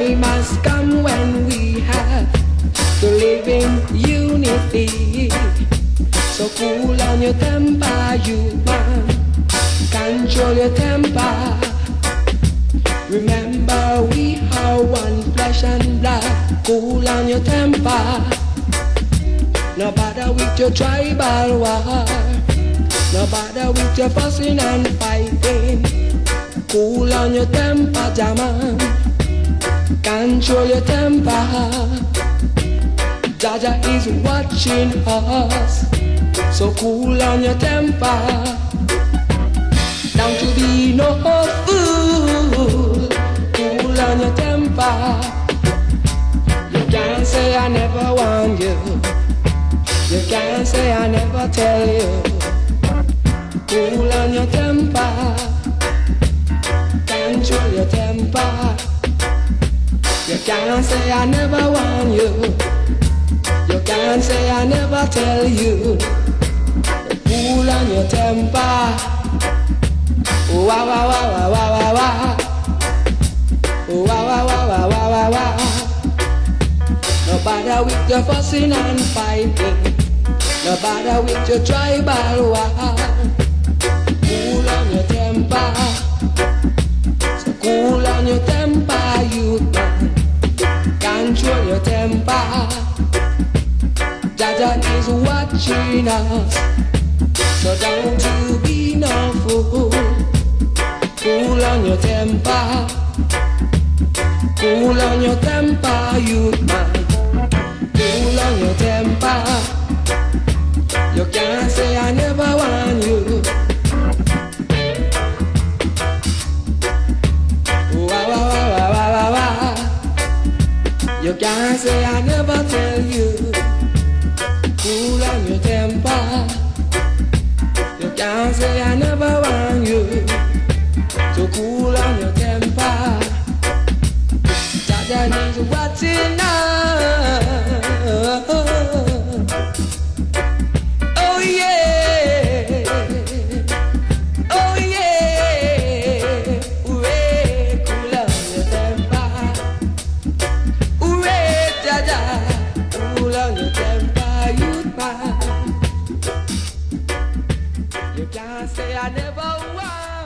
time has come when we have to live in unity. So cool on your temper, you man. Control your temper. Remember we are one flesh and blood. Cool on your temper. No bother with your tribal war. No bother with your fussing and fighting. Cool on your temper, Jaman. Control your temper. Jaja is watching us. So cool on your temper. Don't you be no fool. Cool on your temper. You can't say I never want you. You can't say I never tell you. Cool on your temper. Control your temper. You can't say I never want you. You can't say I never tell you. Cool on your temper. Wah wah wah wah wah wah wah. Wah wah wah wah wah wah wah. No bother with your fussing and fighting. No bother with your tribal war. Cool on your temper. So cool on your temper, youth man. Control your temper. Jaja is watching us. So don't you be no fool. Cool on your temper. Cool on your temper, youth man. Cool on your temper. You can't say I never want you. Wah wah wah wah wah wah wah. You can't say I never tell you. Cool on your temper. You can't say I never want you. So cool on your temper. Jaja is watching us. Oh yeah. Oh yeah. Hooray, cool on your temper. Hooray, Jaja, cool on your temper, youth man. You can't say I never want.